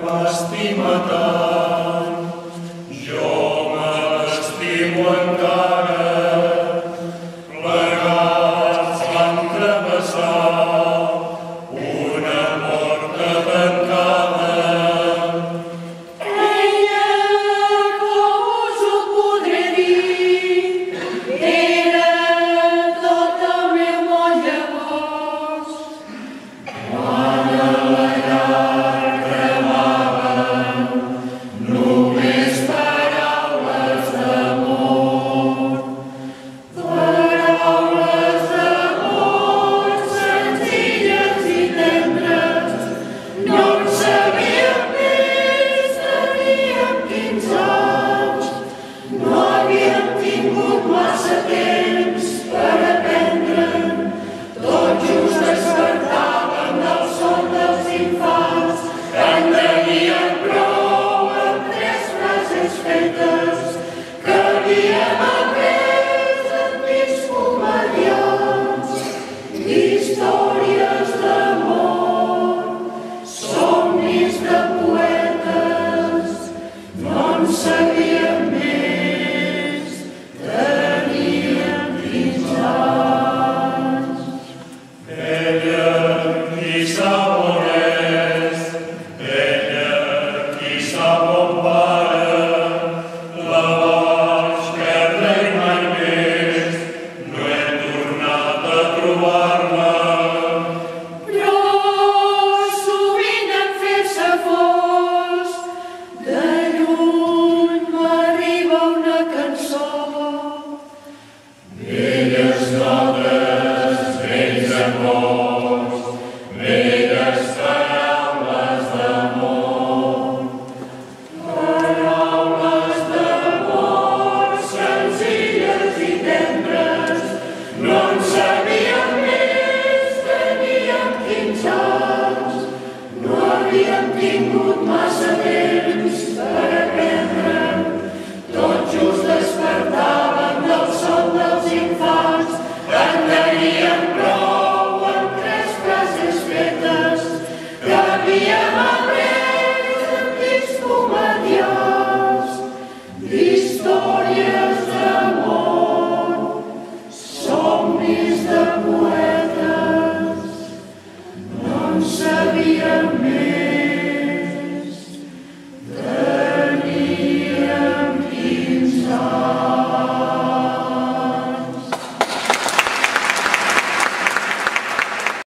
m'estima tant. Jo me l'estimo encara, plegats vam travessar una porta tancada. Ella, com us ho podré dir, era tot el meu món llavors. Quan a la llar cremaven només paraules d'amor. Paraules d'amor senzilles i tendres. No en sabíem més, teníem 15 anys. No havíem tingut massa temps per aprendre'n. Tot just despertàvem del son dels infants. En teníem prou amb 3 frases fetes que havíem après antics comediants. Històries d'amor, somnis de poetes, no en sabíem més, teníem 15 anys. Ella, qui sap on és, ella, qui sap on para, la vaig perdre i mai més no he tornat a trobar-la. Però sovint en fer-se fos, de lluny m'arriba una cançó. Velles notes, vells acords, velles paraules d'amor. Paraules d'amor senzilles i tendres. No en sabíem més, teníem 15 anys. No havíem tingut massa temps per aprendre'n. Tot just despertàvem del son dels infants. En teníem prou amb 3 frases fetes que havíem après